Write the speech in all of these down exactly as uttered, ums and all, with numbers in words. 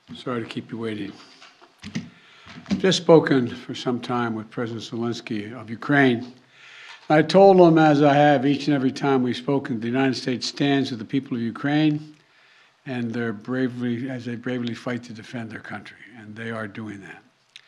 Sorry to keep you waiting. I've just spoken for some time with President Zelensky of Ukraine. I told him, as I have each and every time we've spoken, the United States stands with the people of Ukraine and they're bravely, as they bravely fight to defend their country, and they are doing that.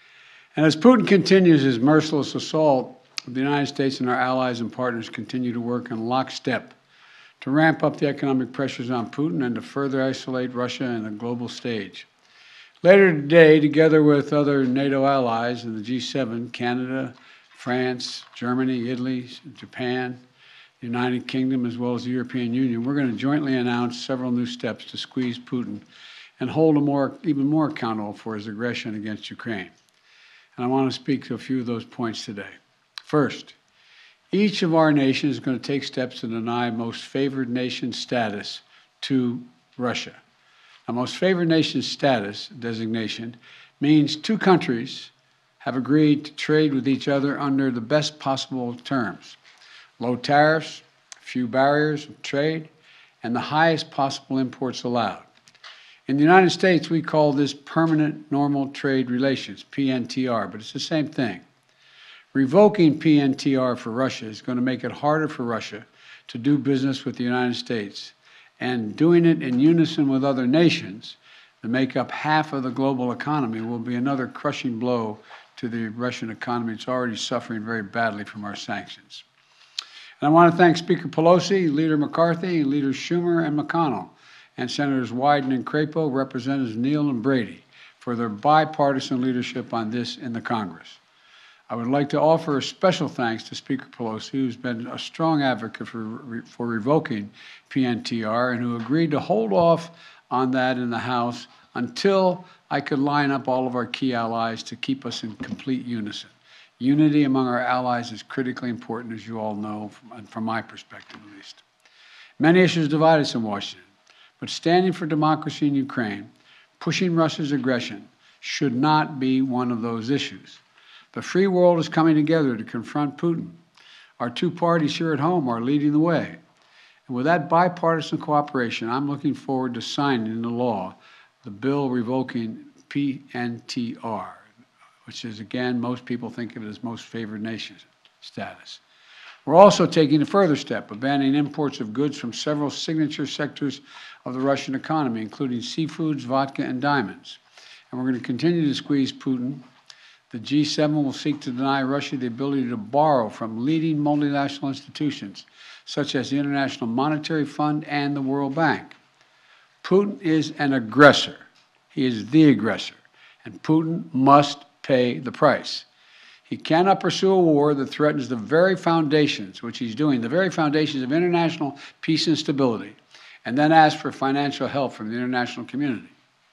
And as Putin continues his merciless assault, the United States and our allies and partners continue to work in lockstep to ramp up the economic pressures on Putin and to further isolate Russia on the global stage. Later today, together with other NATO allies in the G seven, Canada, France, Germany, Italy, Japan, the United Kingdom, as well as the European Union, we're going to jointly announce several new steps to squeeze Putin and hold him more, even more accountable for his aggression against Ukraine. And I want to speak to a few of those points today. First, each of our nations is going to take steps to deny most favored nation status to Russia. Now, most favored nation status designation means two countries have agreed to trade with each other under the best possible terms. Low tariffs, few barriers of trade, and the highest possible imports allowed. In the United States, we call this permanent normal trade relations, P N T R, but it's the same thing. Revoking P N T R for Russia is going to make it harder for Russia to do business with the United States, and doing it in unison with other nations that make up half of the global economy will be another crushing blow to the Russian economy. It's already suffering very badly from our sanctions. And I want to thank Speaker Pelosi, Leader McCarthy, Leaders Schumer and McConnell, and Senators Wyden and Crapo, Representatives Neal and Brady, for their bipartisan leadership on this in the Congress. I would like to offer a special thanks to Speaker Pelosi, who's been a strong advocate for, for revoking P N T R and who agreed to hold off on that in the House until I could line up all of our key allies to keep us in complete unison. Unity among our allies is critically important, as you all know, from, from my perspective at least. Many issues divide us in Washington, but standing for democracy in Ukraine, pushing Russia's aggression, should not be one of those issues. The free world is coming together to confront Putin. Our two parties here at home are leading the way. And with that bipartisan cooperation, I'm looking forward to signing into law the bill revoking P N T R, which is, again, most people think of it as most favored nation status. We're also taking a further step of banning imports of goods from several signature sectors of the Russian economy, including seafoods, vodka, and diamonds. And we're going to continue to squeeze Putin. The G seven will seek to deny Russia the ability to borrow from leading multinational institutions, such as the International Monetary Fund and the World Bank. Putin is an aggressor. He is the aggressor, and Putin must pay the price. He cannot pursue a war that threatens the very foundations, which he's doing, the very foundations of international peace and stability, and then ask for financial help from the international community.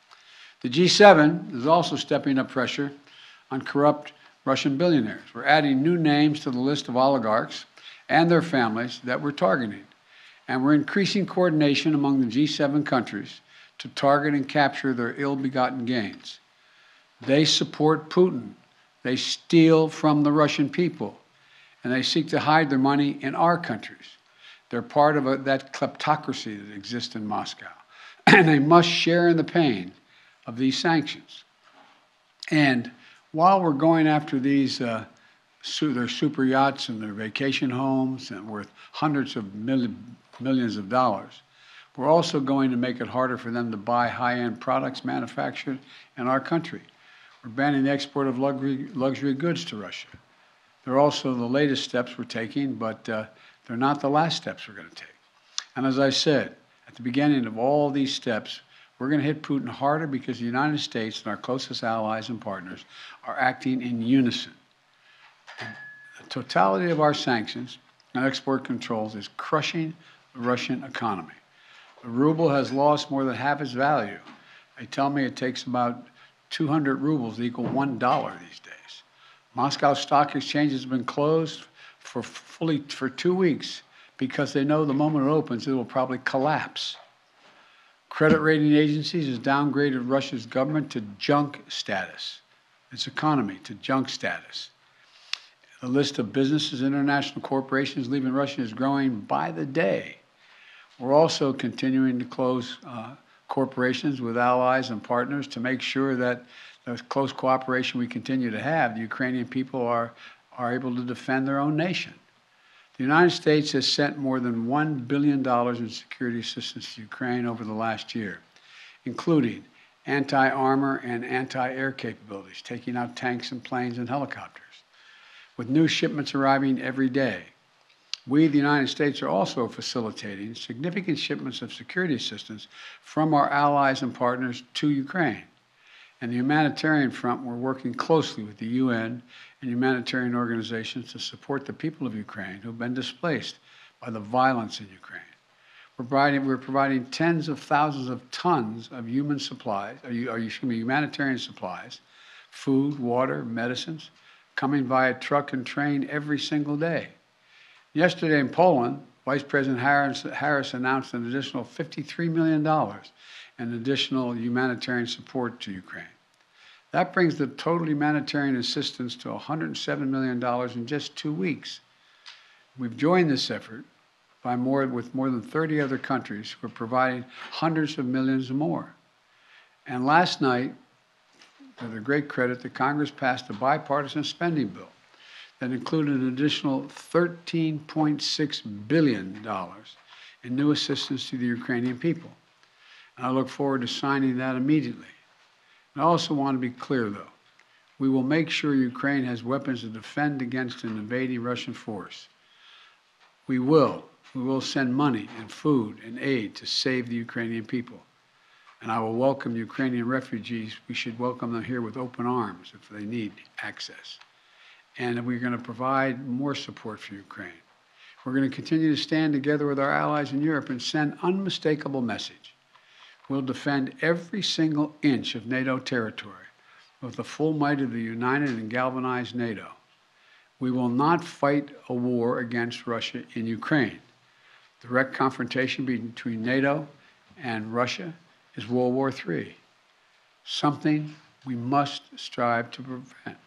The G seven is also stepping up pressure on corrupt Russian billionaires. We're adding new names to the list of oligarchs and their families that we're targeting. And we're increasing coordination among the G seven countries to target and capture their ill-begotten gains. They support Putin. They steal from the Russian people, and they seek to hide their money in our countries. They're part of a, that kleptocracy that exists in Moscow, and they must share in the pain of these sanctions. And while we're going after these, uh, su their super yachts and their vacation homes and worth hundreds of million, millions of dollars, we're also going to make it harder for them to buy high-end products manufactured in our country. We're banning the export of luxury, luxury goods to Russia. They're also the latest steps we're taking, but uh, they're not the last steps we're going to take. And as I said, at the beginning of all these steps, we're going to hit Putin harder because the United States and our closest allies and partners are acting in unison. And the totality of our sanctions and export controls is crushing the Russian economy. The ruble has lost more than half its value. They tell me it takes about two hundred rubles to equal one dollar these days. Moscow Stock Exchange has been closed for fully for two weeks because they know the moment it opens, it will probably collapse. Credit rating agencies has downgraded Russia's government to junk status, its economy to junk status. The list of businesses, international corporations leaving Russia is growing by the day. We're also continuing to close uh, corporations, with allies and partners to make sure that the close cooperation we continue to have, the Ukrainian people are, are able to defend their own nation. The United States has sent more than one billion dollars in security assistance to Ukraine over the last year, including anti-armor and anti-air capabilities, taking out tanks and planes and helicopters, with new shipments arriving every day. We, the United States, are also facilitating significant shipments of security assistance from our allies and partners to Ukraine. And the humanitarian front, we're working closely with the U N and humanitarian organizations to support the people of Ukraine who have been displaced by the violence in Ukraine. We're providing, we're providing tens of thousands of tons of human supplies, or, or excuse me, humanitarian supplies, food, water, medicines, coming via truck and train every single day. Yesterday in Poland, Vice President Harris, Harris announced an additional fifty-three million dollars in additional humanitarian support to Ukraine. That brings the total humanitarian assistance to one hundred seven million dollars in just two weeks. We've joined this effort by more, with more than thirty other countries who are providing hundreds of millions more. And last night, to their great credit, the Congress passed a bipartisan spending bill that included an additional thirteen point six billion dollars in new assistance to the Ukrainian people. And I look forward to signing that immediately. And I also want to be clear, though. We will make sure Ukraine has weapons to defend against an invading Russian force. We will. We will send money and food and aid to save the Ukrainian people. And I will welcome Ukrainian refugees. We should welcome them here with open arms if they need access. And we're going to provide more support for Ukraine. We're going to continue to stand together with our allies in Europe and send unmistakable message. We'll defend every single inch of NATO territory with the full might of the united and galvanized NATO. We will not fight a war against Russia in Ukraine. Direct confrontation between NATO and Russia is World War Three, something we must strive to prevent.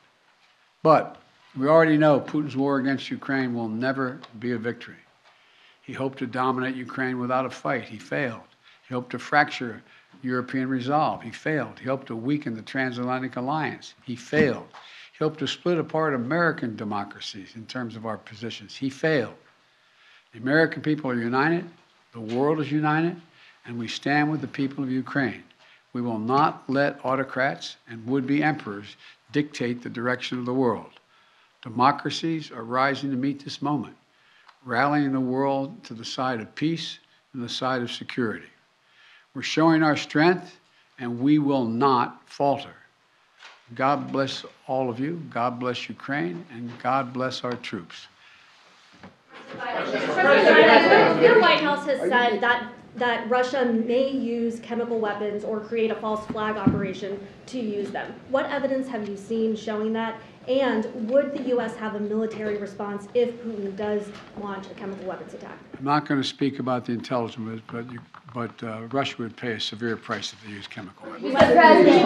But we already know Putin's war against Ukraine will never be a victory. He hoped to dominate Ukraine without a fight. He failed. He hoped to fracture European resolve. He failed. He hoped to weaken the transatlantic alliance. He failed. He hoped to split apart American democracies in terms of our positions. He failed. The American people are united. The world is united. And we stand with the people of Ukraine. We will not let autocrats and would-be emperors dictate the direction of the world. Democracies are rising to meet this moment, rallying the world to the side of peace and the side of security. We're showing our strength, and we will not falter. God bless all of you. God bless Ukraine, and God bless our troops. President, your White House has said that that Russia may use chemical weapons or create a false flag operation to use them. What evidence have you seen showing that? And would the U S have a military response if Putin does launch a chemical weapons attack? I'm not going to speak about the intelligence, but, you, but uh, Russia would pay a severe price if they use chemical weapons.